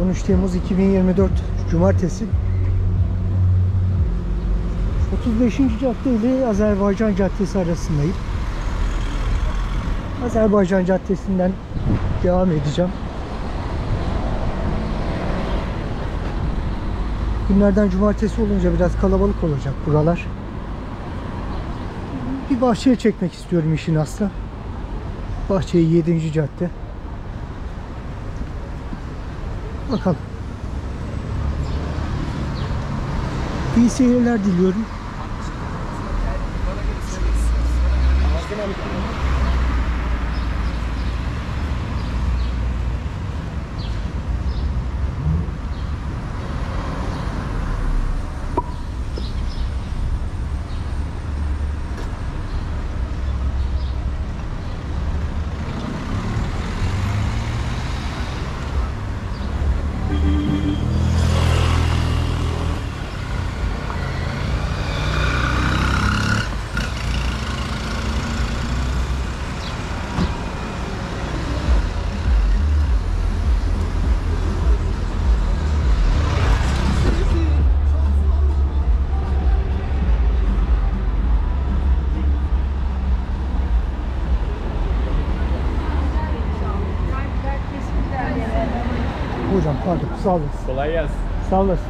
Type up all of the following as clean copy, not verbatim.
13 Temmuz 2024 Cumartesi. 35. cadde ile Azerbaycan Caddesi arasındayım. Azerbaycan Caddesi'nden devam edeceğim. Günlerden cumartesi olunca biraz kalabalık olacak buralar. Bir bahçeye çekmek istiyorum işin aslı. Bahçeyi 7. cadde. Bakalım. İyi seyirler diliyorum. Hocam pardon, sağ olasın. Kolay gelsin. Sağ olasın.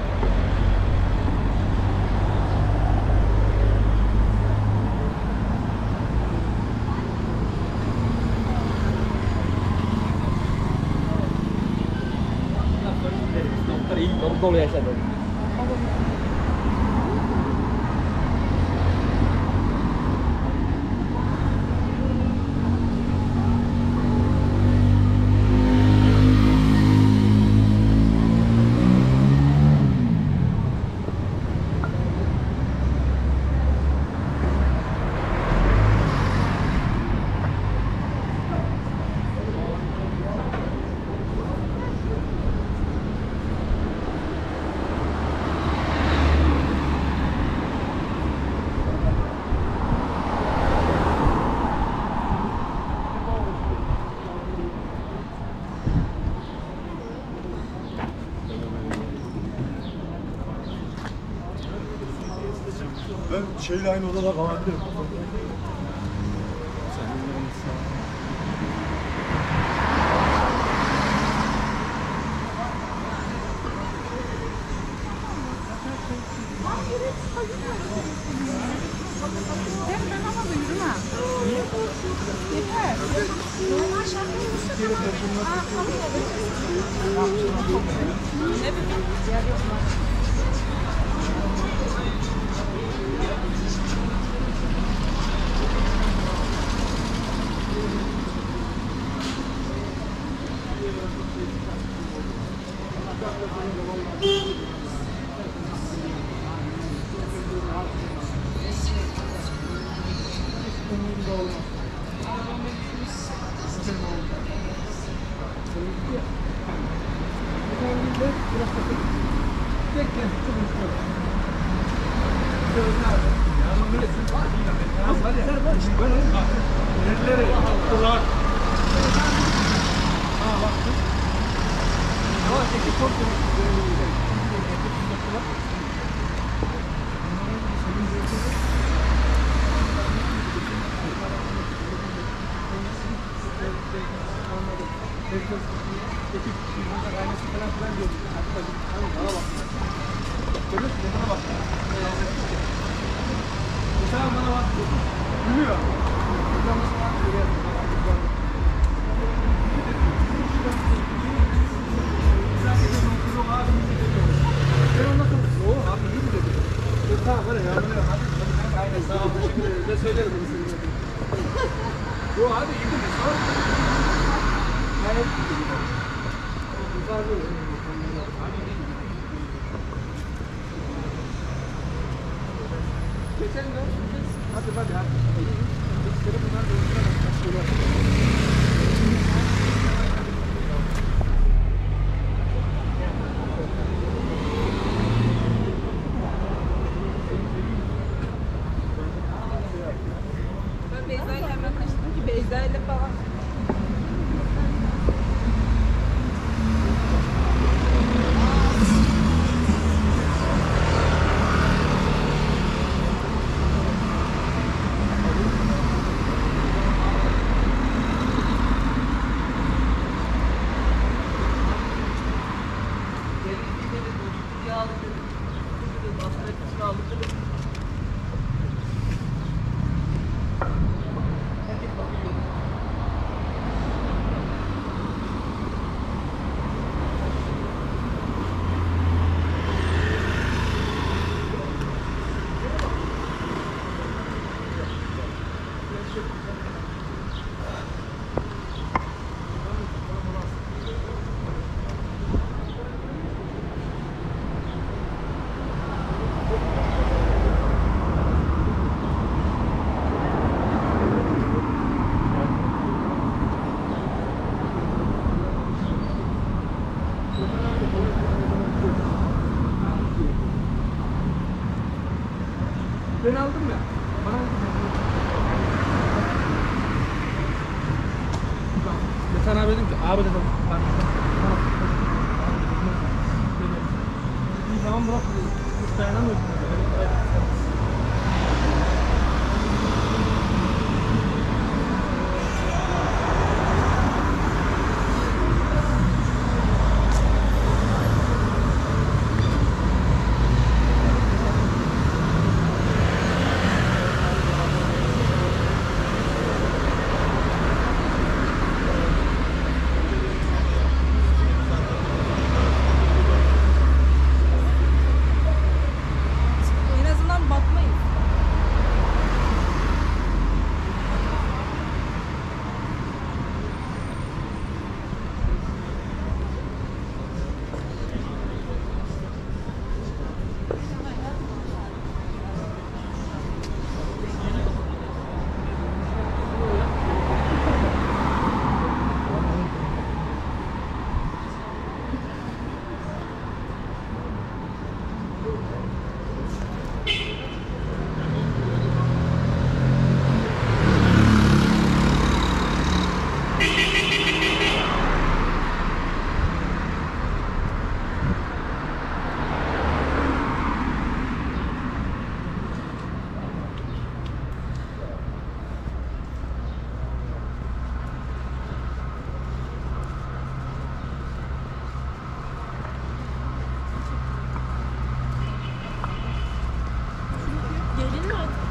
Doktor iyi dolu yaşadı. Ben şeyle aynı odada kalabilirim. Ben ama da yürüme. Yeter. Normal şartları ne bileyim. Beyza'yla hemen kaçtım ki Beyza'yla falan. aldım ya. Bana Metan abi dedim ki abi dedim ben iyi tamam bırak dedim. Hiç dayanamıyorsun. En azından batmayız. Gelin mi artık?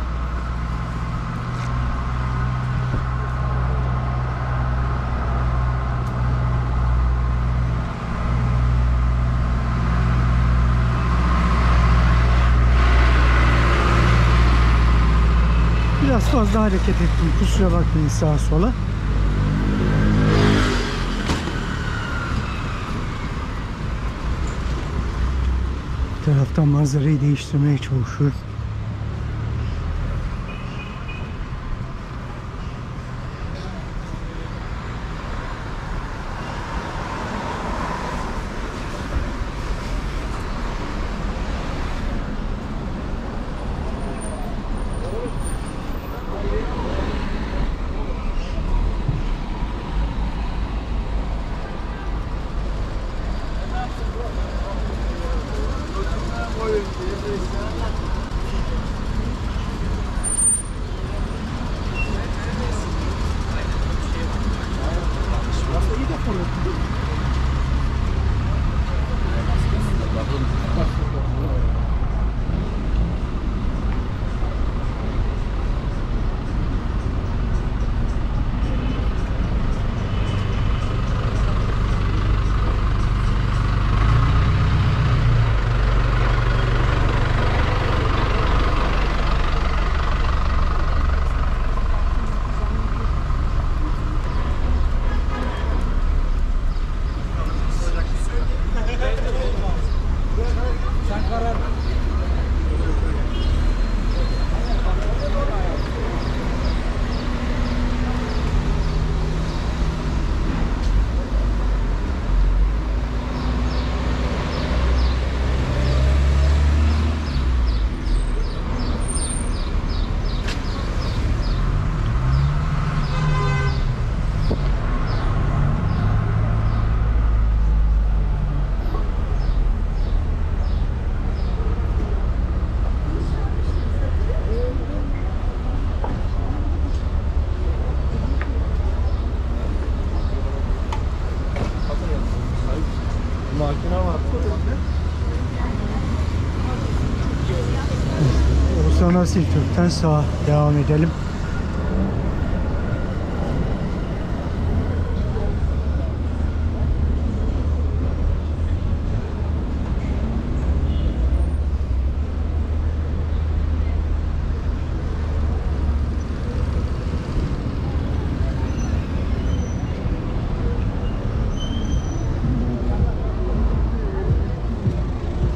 Biraz fazla hareket ettim. Kusura bakmayın sağa sola. Bir taraftan manzarayı değiştirmeye çalışıyorum. Sen karar ver. Makine var. Oğuzhan Asil Türk'ten sağa devam edelim.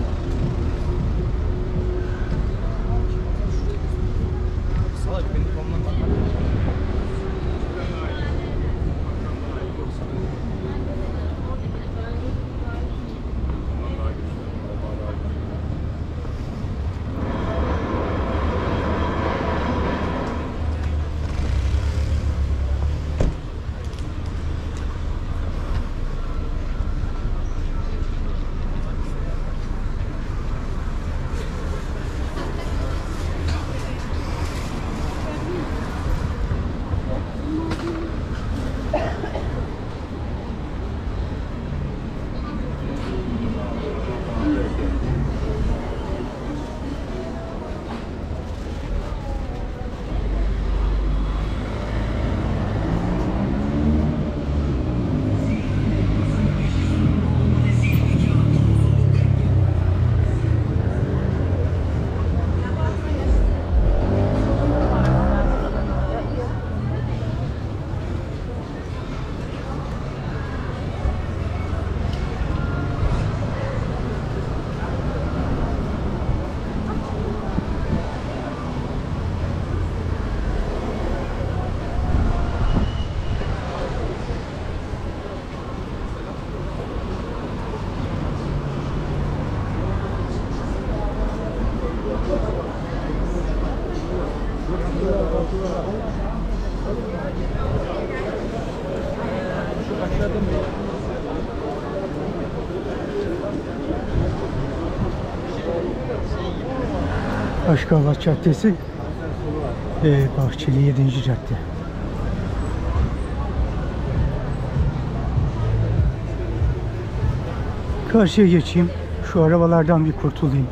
Salak benim Aşkabat Caddesi ve Bahçeli 7. Cadde. Karşıya geçeyim. Şu arabalardan bir kurtulayım.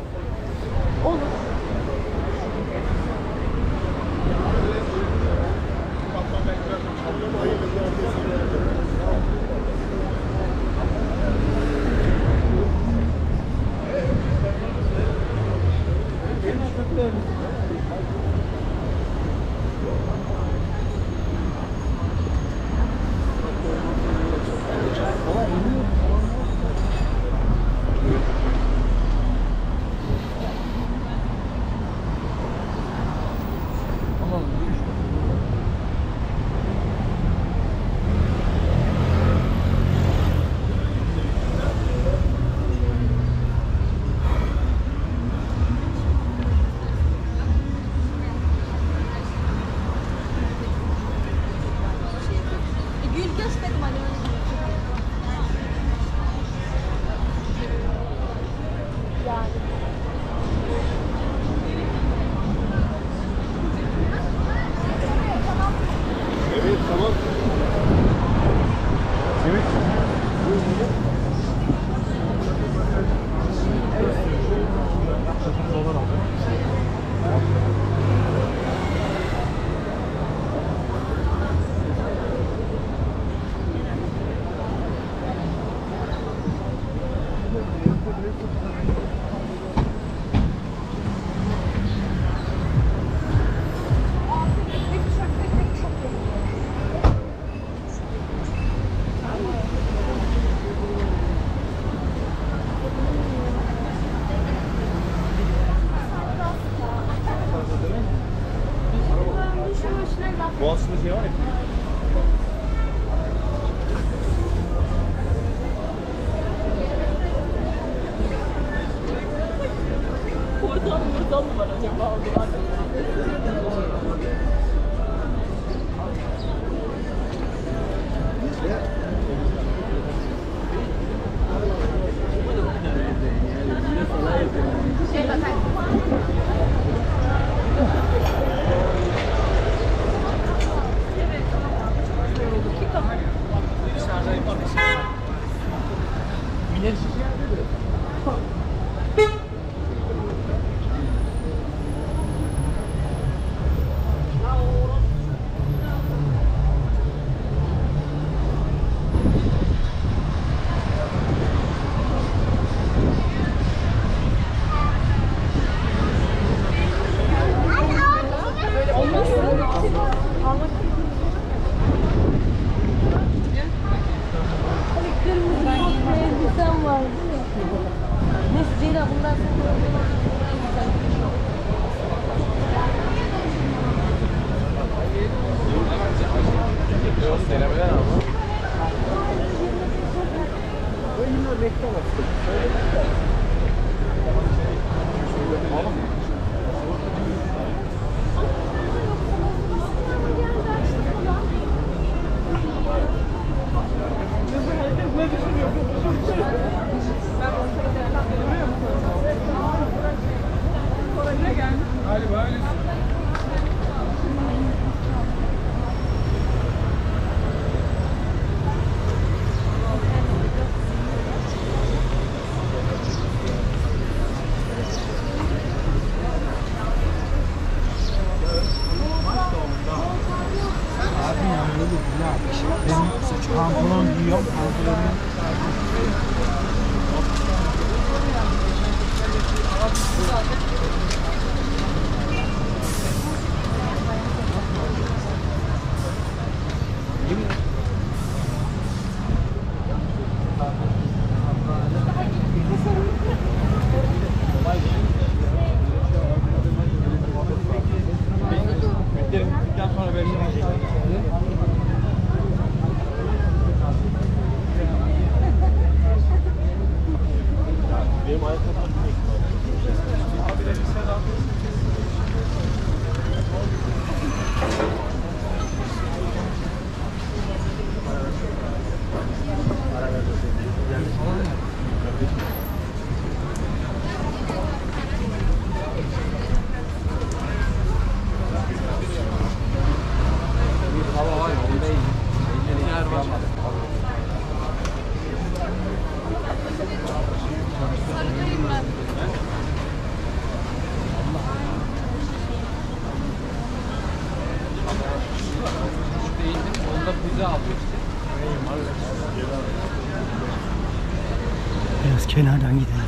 Gül gösterdim hani öyle. Evet tamam. Evet. Boğaz'da şey var ya. Buradan mı var acaba? Elbisen var değil mi? Neyse Ceyla bundan sonra Pantolon giyiyorum. Pantolonu Benim ayakkabım. Abilerin sen Biraz kenardan gidelim.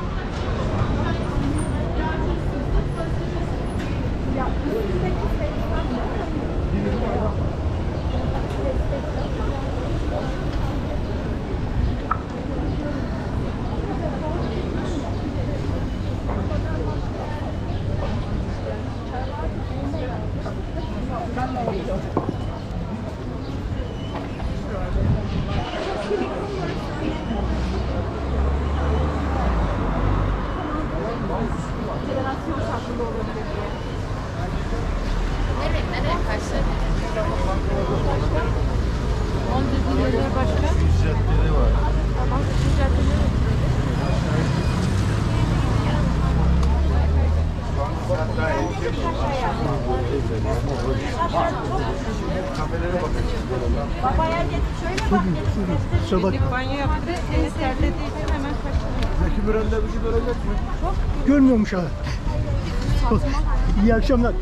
Nereye kaçtı? 10 dediğin yerler başka? Caddede var. Tamam, şu caddeleri. Babaya git şöyle bak. Kusura bak. Banyo yaptı, seni terlediydi, hemen kaçtı. Zeki Müren'de bizi görecek mi? Görmüyormuş ha. İyi akşamlar.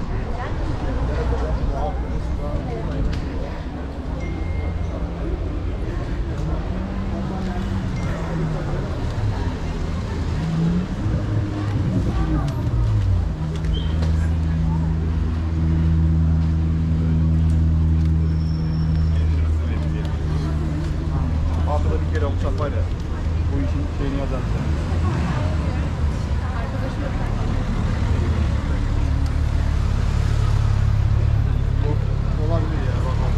Haftada bir kere olacak var ya. Bu işin şeyini yazar. Olabilir ya bakalım.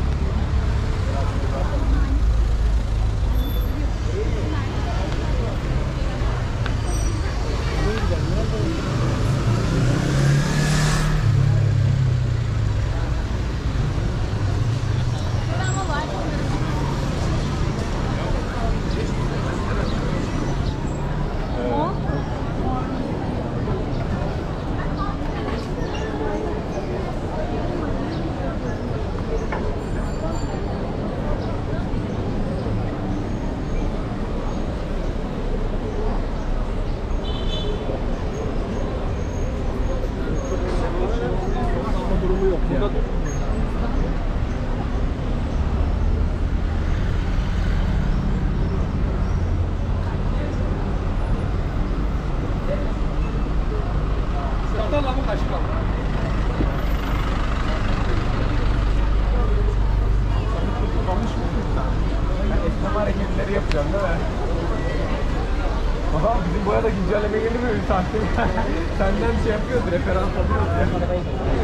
Durumu yok ya. Sırtlarla mı kaçma? Ben esneme hareketleri yapacağım değil mi? Aha bizim boya da güncelleme gelir mi? Takdim. Senden şey yapıyoruz, referans alıyoruz ya.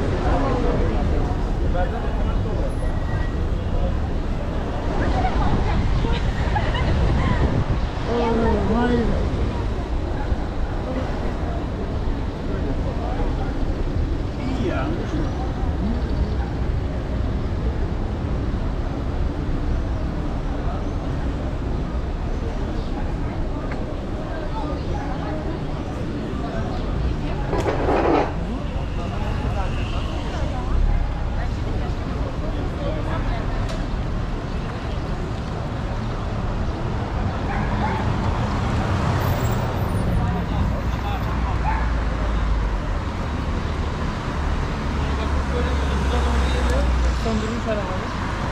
İyi ya. Söndürmüş arabayı.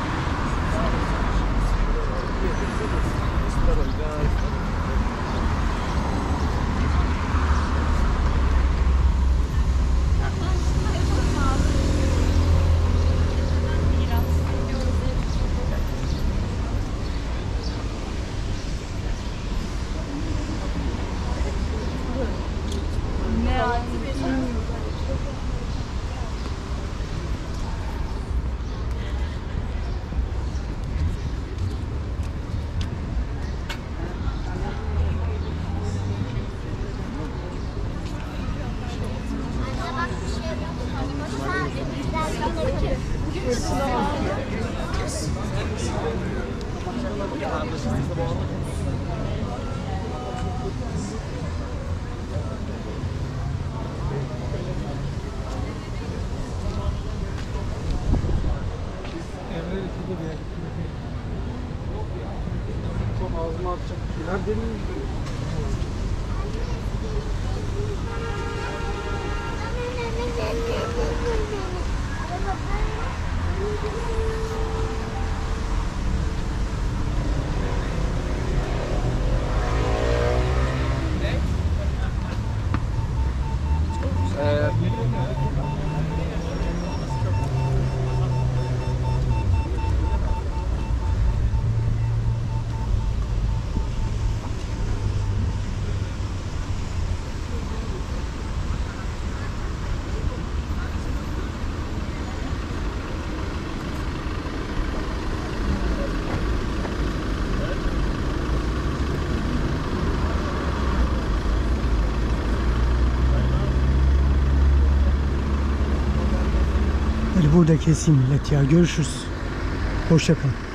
Ağzıma atacak bir şeyler deneyim. Hadi burada keseyim millet ya. Görüşürüz. Hoşça kalın.